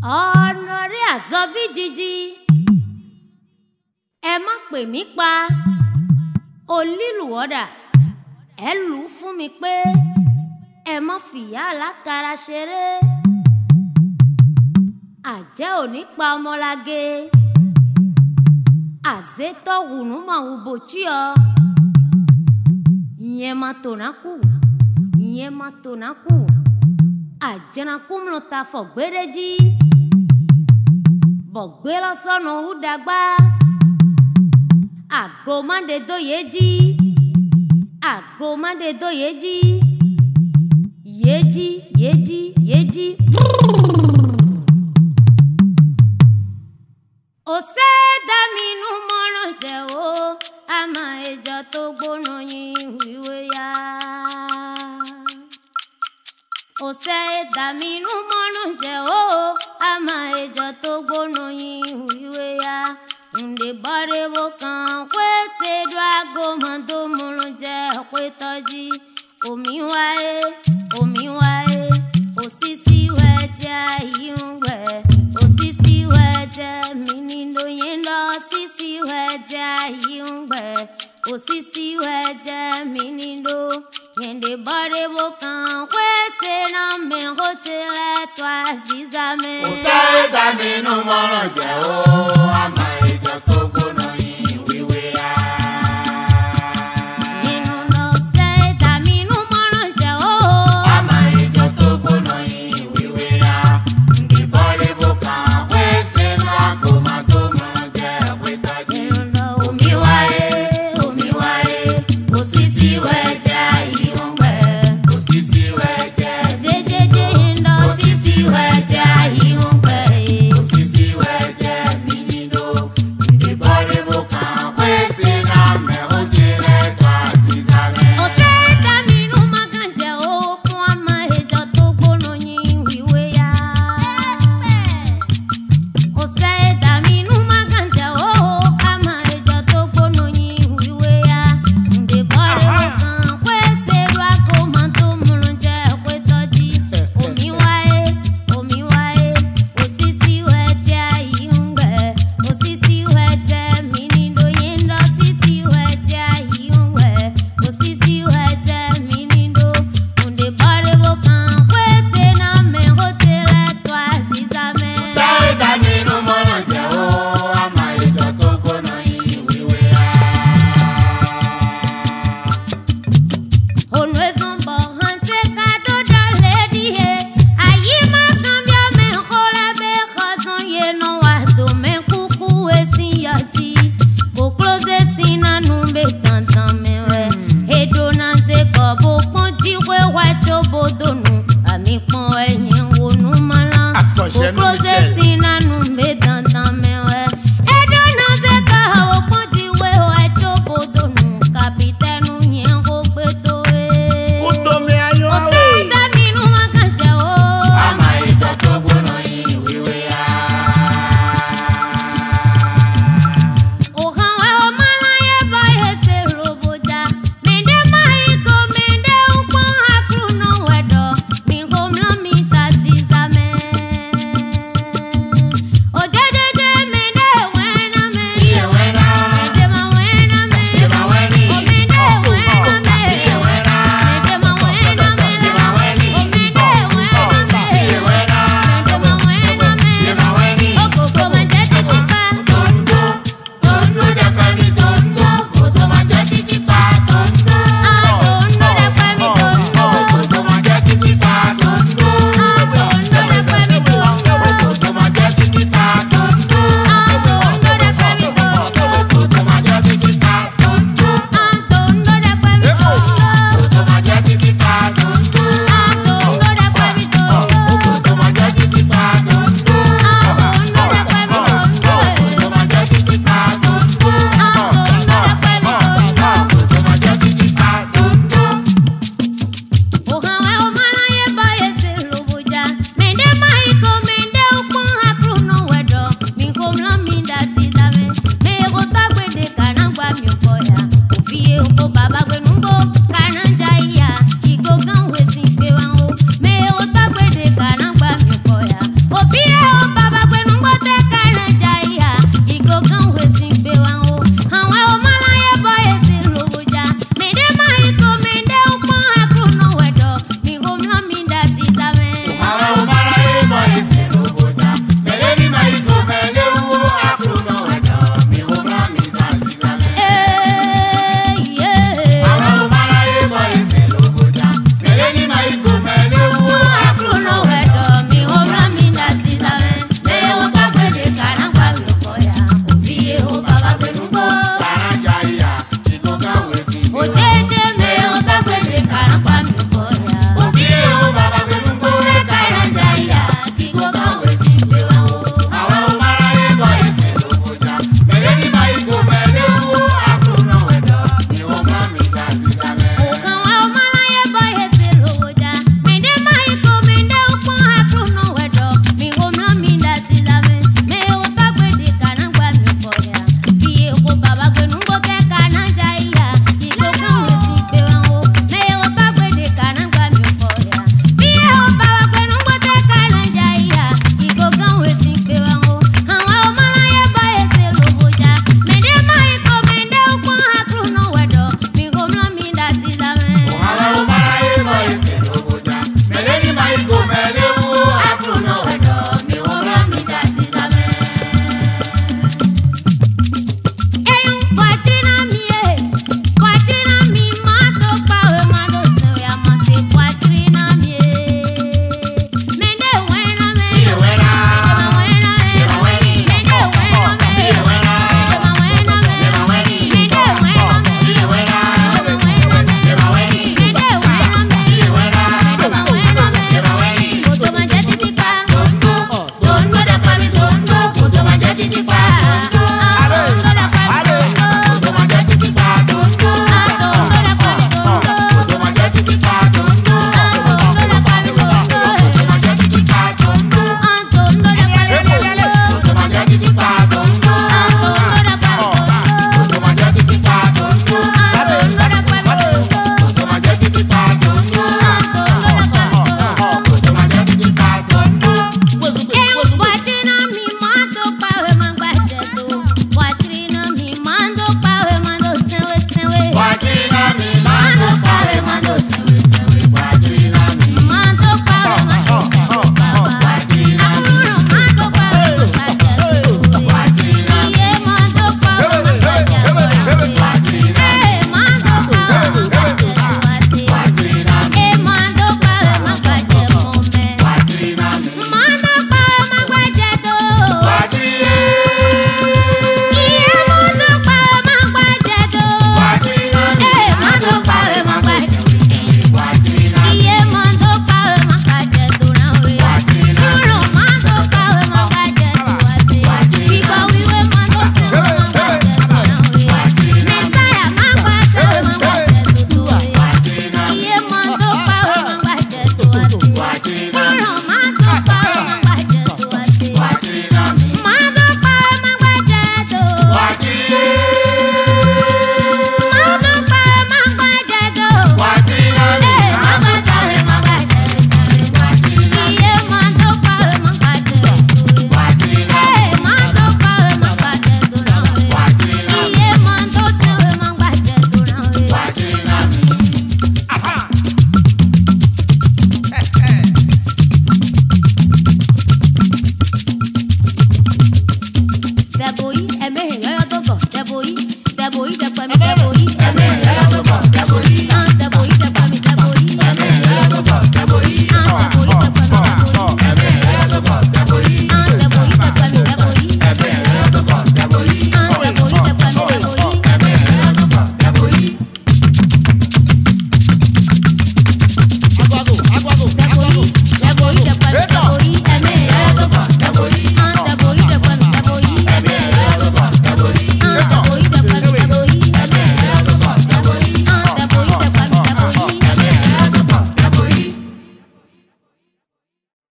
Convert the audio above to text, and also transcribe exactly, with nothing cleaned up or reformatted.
Ọ̀nàrè àzọ́bí jíjí ẹ má pè mí pa olílùwọ́dà ẹ lù ú fún mi pé ẹ má fìyà alákàrà ṣeré àjẹ́ òní pa ọmọláge àzétọ́ hùnú màwù bòchí ọ ìyẹn má tòná kù ìyẹn má tòná kù àjẹnakúmùnú ta fọ̀gbẹ́rẹ́jì bọ̀gbẹ́ lọ́sọ̀nù ọ̀dàgbà àgọ́ máde dóyèjì àgọ́ máde dóyèjì yéjì yéjì yéjì. òsè dàmínú mọ́ràn jẹ́ o àmọ́ ìjọ tó gbóná yín wíwé yá. òsè dàmínú mọ́ràn jẹ́ o àmọ́ ìjọ tó gbóná yín wíwé yá. ǹdè bọ́dé bó kàn pé ṣèdú àgọ́ mọ́ tó múrun jẹ́ pé tọ́jú omi wáyé omi wáyé òṣìṣì wẹ̀ jẹ́ àyè ń wẹ̀ òṣìṣì wẹ̀ jẹ́ mi nínú yín lọ òṣìṣì wẹ̀ jẹ́ àyè ń wẹ̀ òṣìṣì wẹ̀ jẹ́ mi nínú ǹdè bọ́dé bó kàn pé ṣèdú mi kò tilẹ̀ tó àzìzà mi. òṣè dàmínú mọ́ràn jẹ́ o àmọ́ ìjọ tó gbóná yín wíwé yá. Baba